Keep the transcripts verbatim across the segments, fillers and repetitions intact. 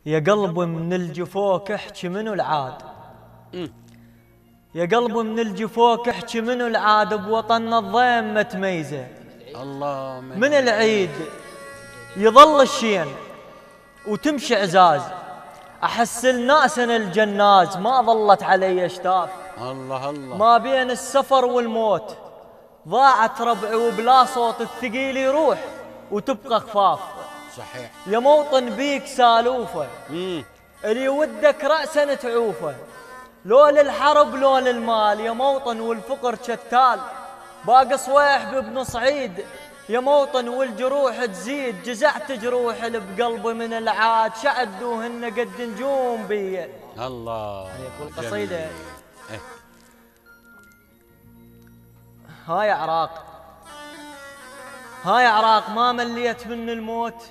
يا قلب من الجفوك احكي منو العاد. يا قلب من الجفوك احكي منو العاد، بوطننا الضيم متميزه. الله من, من العيد يظل الشين وتمشي عزاز، احس الناسن الجناز ما ظلت علي اشتاف. الله الله ما بين السفر والموت ضاعت ربعي، وبلا صوت الثقيل يروح وتبقى خفاف. صحيح يا موطن بيك سالوفه، امم اللي ودك رأسا تعوفه، لو للحرب لو للمال يا موطن، والفقر شتال باقي صويح بابن صعيد يا موطن، والجروح تزيد. جزعت جروح اللي بقلبي من العاد، شعدوهن قد نجوم بي. الله والقصيدة إيه؟ هاي عراق، هاي عراق ما مليت من الموت،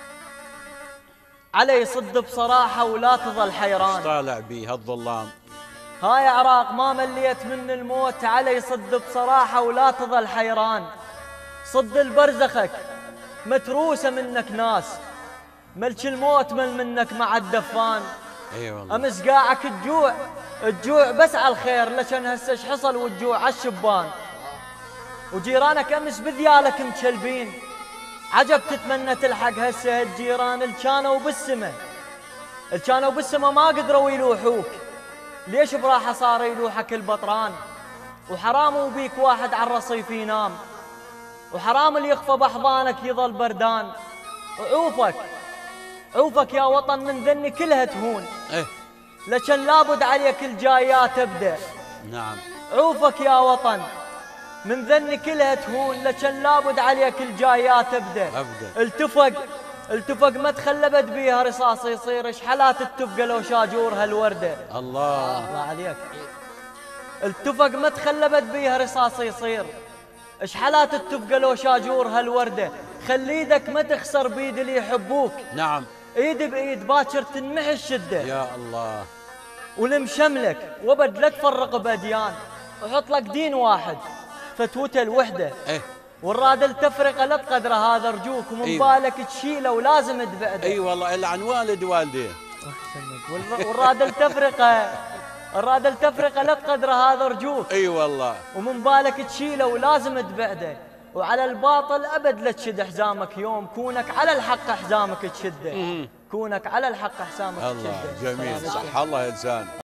علي صد بصراحة ولا تظل حيران. طالع بيه هالظلام. هاي عراق ما مليت من الموت، علي صد بصراحة ولا تظل حيران. صد البرزخك متروسة منك ناس، ملك الموت مل منك مع الدفان. اي والله امس قاعك الجوع الجوع بس على الخير، لكن هسه ايش حصل والجوع على الشبان. وجيرانك امس بذيالك متشلبين، عجب تتمنى تلحق هسه الجيران اللي كانوا بالسما، اللي كانوا بالسما ما قدروا يلوحوك. ليش براحة صار يلوحك البطران؟ وحرام وبيك واحد على الرصيف ينام، وحرام اللي يخفى باحضانك يظل بردان. وعوفك عوفك يا وطن من ذني كلها تهون، ايه لكن لابد عليك الجايات تبدا. نعم عوفك يا وطن من ذني كلها تهون، لكن لابد عليك الجايات تبدا. ابدا التفق التفق ما تخلبت بيها رصاص يصير، ايش حالات التفقه لو شاجور هالورده. الله الله عليك. التفق ما تخلبت بيها رصاص يصير، ايش حالات التفقه لو شاجور هالورده. خلي ايدك ما تخسر بيد اللي يحبوك، نعم ايد بايد باكر تنمحي الشده. يا الله ولمشملك وابد لا تفرق باديان، وحط لك دين واحد فتوته الوحده. ايه والراد التفرقه لا تقدره هذا ارجوك، ومن أيوة. بالك تشيله ولازم تبعده. اي والله الا عن والد والديه. والراد التفرقه الراد التفرقه لا تقدره هذا ارجوك. اي والله ومن بالك تشيله ولازم تبعده. وعلى الباطل ابد لا تشد حزامك يوم، كونك على الحق حزامك تشده. كونك على الحق حزامك تشده. الله جميل صح الله يا لسان.